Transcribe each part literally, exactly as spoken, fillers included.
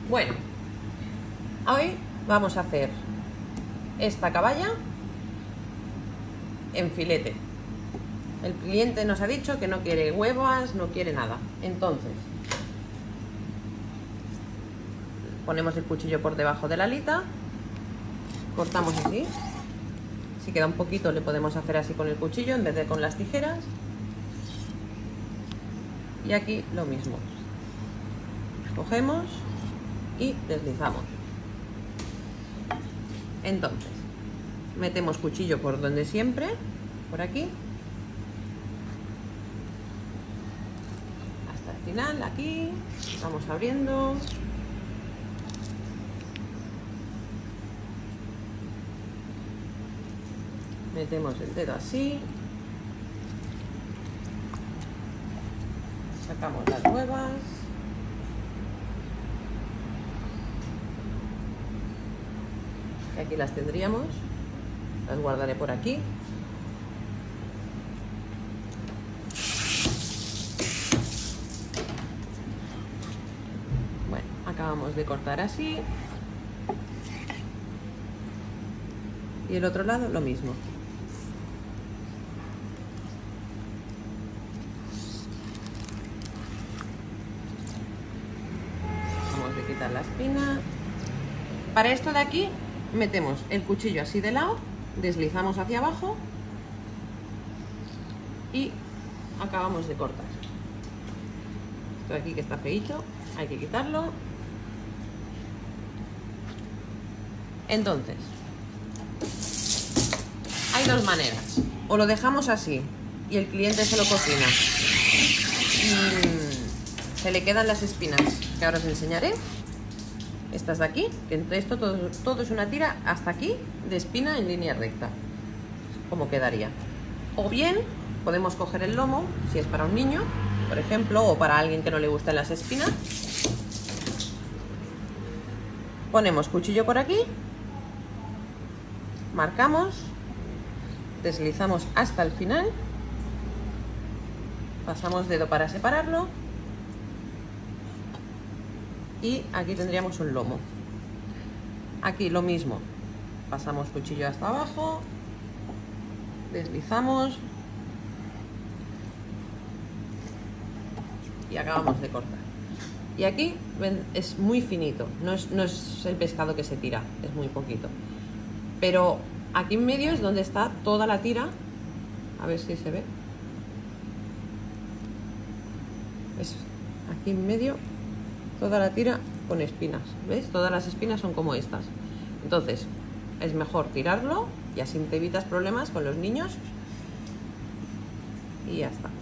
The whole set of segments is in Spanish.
Bueno, hoy vamos a hacer esta caballa en filete. El cliente nos ha dicho que no quiere huevas, no quiere nada. Entonces, ponemos el cuchillo por debajo de la alita, cortamos así. Si queda un poquito le podemos hacer así con el cuchillo en vez de con las tijeras. Y aquí lo mismo. Cogemos y deslizamos. Entonces, metemos cuchillo por donde siempre, por aquí. Hasta el final, aquí. Vamos abriendo. Metemos el dedo así. Sacamos las huevas. Y aquí las tendríamos. Las guardaré por aquí. Bueno, acabamos de cortar así. Y el otro lado lo mismo. Vamos a quitar la espina. Para esto de aquí metemos el cuchillo así de lado, deslizamos hacia abajo y acabamos de cortar. Esto de aquí que está feíto, hay que quitarlo. Entonces, hay dos maneras. O lo dejamos así y el cliente se lo cocina. Mm, se le quedan las espinas, que ahora os enseñaré. Estas de aquí, que esto todo, todo es una tira hasta aquí de espina en línea recta. Como quedaría. O bien podemos coger el lomo, si es para un niño, por ejemplo, o para alguien que no le gustan las espinas. Ponemos cuchillo por aquí, marcamos, deslizamos hasta el final, pasamos dedo para separarlo. Y aquí tendríamos un lomo. Aquí lo mismo. Pasamos cuchillo hasta abajo. Deslizamos. Y acabamos de cortar. Y aquí ven, es muy finito. No es, no es el pescado que se tira. Es muy poquito. Pero aquí en medio es donde está toda la tira. A ver si se ve. Es aquí en medio. Toda la tira con espinas, ¿ves? Todas las espinas son como estas. Entonces, es mejor tirarlo y así te evitas problemas con los niños. Y ya está.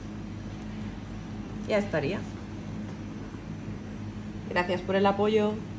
Ya estaría. Gracias por el apoyo.